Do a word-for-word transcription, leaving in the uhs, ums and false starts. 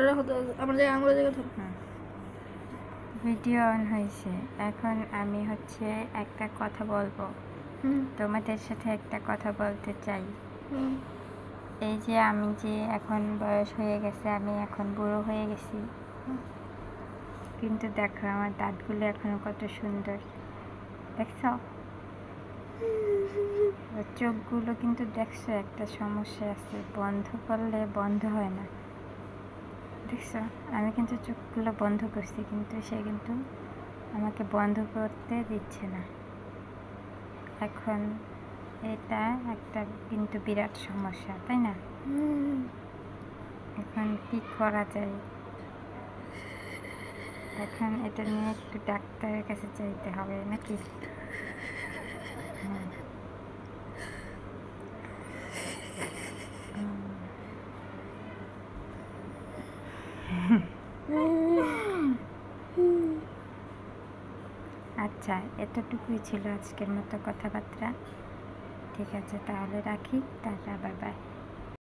Video on হয়েছে। এখন আমি হচ্ছে একটা কথা বলবো, তোমাদের সাথে একটা কথা বলতে চাই। এই যে আমি যে এখন বয়স হয়ে গেছে, আমি এখন বুড়ো হয়ে গেছি, কিন্তু দেখো আমার দাঁতগুলো এখনো কত সুন্দর, দেখছো? চোখগুলো কিন্তু দেখছো একটা সমস্যা আছে, বন্ধ করলে বন্ধ হয় না, দেখছো? আমি কিন্তু চোখগুলো বন্ধ করছি, কিন্তু সে কিন্তু আমাকে বন্ধ করতে দিচ্ছে না। এখন এটা একটা কিন্তু বিরাট সমস্যা, তাই না? এখন কি করা যায়? এখন এটা নিয়ে একটু ডাক্তারের কাছে যাইতে হবে নাকি? আচ্ছা, এতটুকুই ছিল আজকের মতো কথাবার্তা। ঠিক আছে, তাহলে রাখি। Tata, bye by.